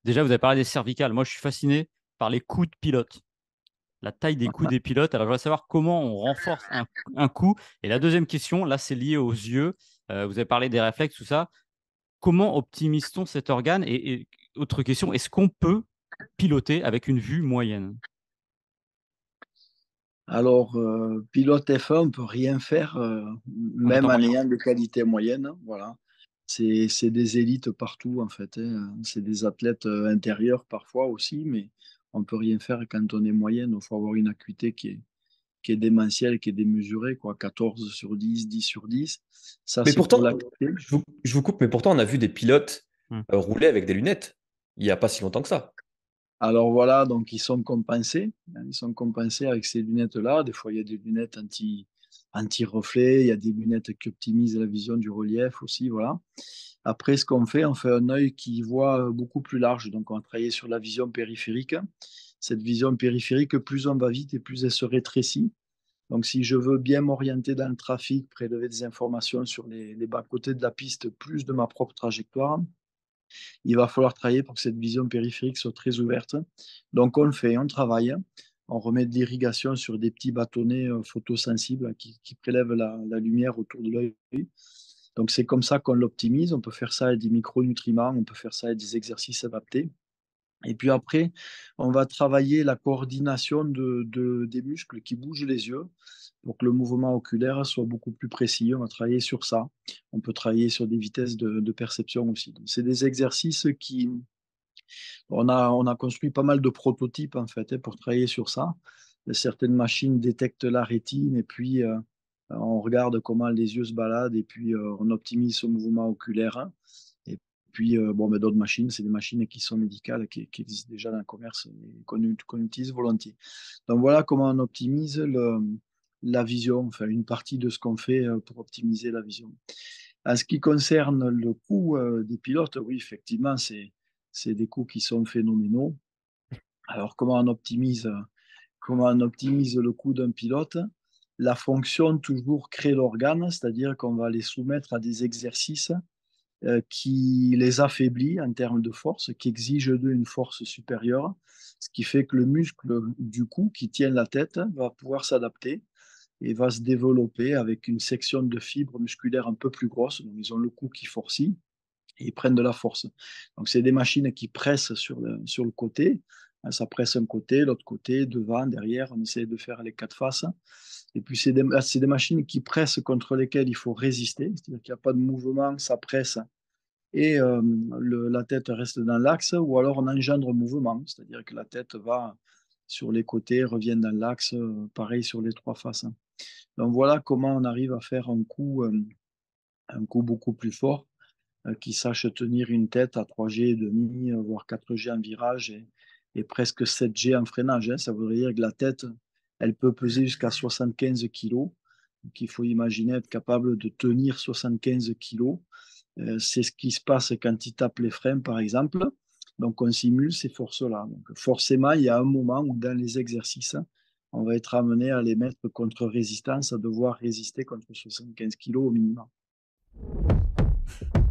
Déjà, vous avez parlé des cervicales. Moi, je suis fasciné par les coups de pilote, la taille des coups des pilotes. Alors, je voudrais savoir comment on renforce un coup. Et la deuxième question, là, c'est lié aux yeux. Vous avez parlé des réflexes, tout ça. Comment optimise-t-on cet organe? Et autre question, est-ce qu'on peut piloter avec une vue moyenne? Alors, pilote F1, on ne peut rien faire, En même étant en moyen. ayant des qualités moyennes. Voilà. C'est des élites partout, en fait, hein. C'est des athlètes intérieurs parfois aussi, mais on ne peut rien faire quand on est moyenne. Il faut avoir une acuité qui est démentielle, qui est démesurée, quoi. 14 sur 10, 10 sur 10. Ça, Mais c'est pour pourtant, l'acuité. je vous coupe, mais pourtant, on a vu des pilotes Hmm. rouler avec des lunettes il n'y a pas si longtemps que ça. Alors voilà, donc ils sont compensés, hein. Ils sont compensés avec ces lunettes-là. Des fois, il y a des lunettes anti-reflet, il y a des lunettes qui optimisent la vision du relief aussi, voilà. Après, ce qu'on fait, on fait un œil qui voit beaucoup plus large. Donc, on va travailler sur la vision périphérique. Cette vision périphérique, plus on va vite et plus elle se rétrécit. Donc, si je veux bien m'orienter dans le trafic, prélever des informations sur les bas-côtés de la piste, plus de ma propre trajectoire, il va falloir travailler pour que cette vision périphérique soit très ouverte. Donc, on le fait, on travaille. On remet de l'irrigation sur des petits bâtonnets photosensibles qui prélèvent la lumière autour de l'œil. Donc, c'est comme ça qu'on l'optimise. On peut faire ça avec des micronutriments, on peut faire ça avec des exercices adaptés. Et puis après, on va travailler la coordination des muscles qui bougent les yeux pour que le mouvement oculaire soit beaucoup plus précis. On va travailler sur ça. On peut travailler sur des vitesses de perception aussi. Donc, c'est des exercices qui... on a construit pas mal de prototypes en fait, pour travailler sur ça. Certaines machines détectent la rétine et puis on regarde comment les yeux se baladent et puis on optimise ce mouvement oculaire. Et puis, bon, mais d'autres machines, c'est des machines qui sont médicales, qui existent déjà dans le commerce et qu'on utilise volontiers. Donc voilà comment on optimise la vision, enfin une partie de ce qu'on fait pour optimiser la vision. En ce qui concerne le coût des pilotes, oui, effectivement, c'est des coûts qui sont phénoménaux. Alors, comment on optimise le coût d'un pilote? La fonction toujours crée l'organe, c'est-à-dire qu'on va les soumettre à des exercices qui les affaiblit en termes de force, qui exige d'eux une force supérieure, ce qui fait que le muscle du cou qui tient la tête va pouvoir s'adapter et va se développer avec une section de fibres musculaires un peu plus grosse. Donc, ils ont le cou qui forcit et ils prennent de la force. Donc, c'est des machines qui pressent sur le côté. Ça presse un côté, l'autre côté, devant, derrière. On essaie de faire les quatre faces. Et puis, c'est des machines qui pressent contre lesquelles il faut résister. C'est-à-dire qu'il n'y a pas de mouvement, ça presse et la tête reste dans l'axe, ou alors on engendre un mouvement, c'est-à-dire que la tête va sur les côtés, revient dans l'axe, pareil sur les trois faces. Donc voilà comment on arrive à faire un coup beaucoup plus fort, qui sache tenir une tête à 3G et demi, voire 4G en virage et presque 7G en freinage, hein. Ça voudrait dire que la tête, elle peut peser jusqu'à 75 kilos. Donc il faut imaginer être capable de tenir 75 kilos. C'est ce qui se passe quand il tape les freins, par exemple. Donc, on simule ces forces-là. Donc, forcément, il y a un moment où, dans les exercices, on va être amené à les mettre contre résistance, à devoir résister contre 75 kilos au minimum.